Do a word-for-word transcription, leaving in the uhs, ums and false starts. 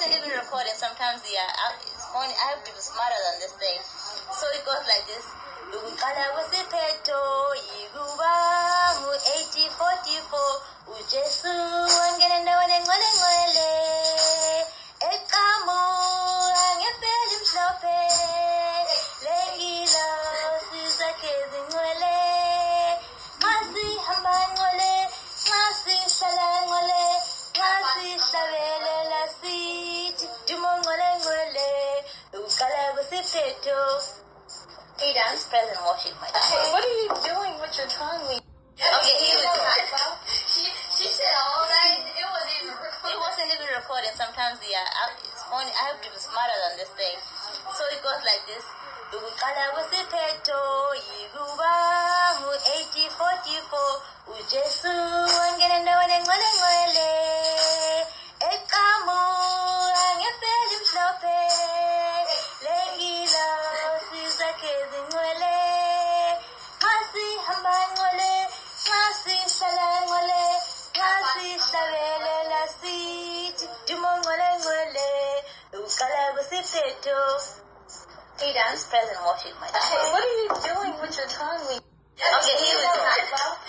wasn't even recording. Sometimes, yeah, I, it's funny. I have to be smarter than this thing. So it goes like this. Ukuqala Kwesiphetho, Iguba, mu eighteen forty-four, uJesu wangena ndaweni engcwele ngcwele, eqamu angefeli mhlophe, lengilo sizakhe zingcwele, masihamba ngcwele, masihlala ngcwele, masihlabelela sithi dumo ngcwele ngcwele, Ukuqala Kwesiphetho. Hey, dance, present worship, my God. What are you doing with your tongue? Okay, here we go. She, she said all right. It wasn't even recording. It wasn't even recording. Sometimes, yeah, I, it's funny. I have to be smarter than this thing. So it goes like this. Ukuqala Kwesiphetho, Iguba, mu eighteen forty-four, uJesu wangena ndaweni engcwele ngcwele, eqamu angefeli mhlophe, lengilo sizakhe zingcwele, masihamba ngcwele, masihlala ngcwele, masihlabelela sithi dumo ngcwele ngcwele, Ukuqala Kwesiphetho. Hey, dance, present worship, my God. What are you doing with your tongue? Okay, here we go.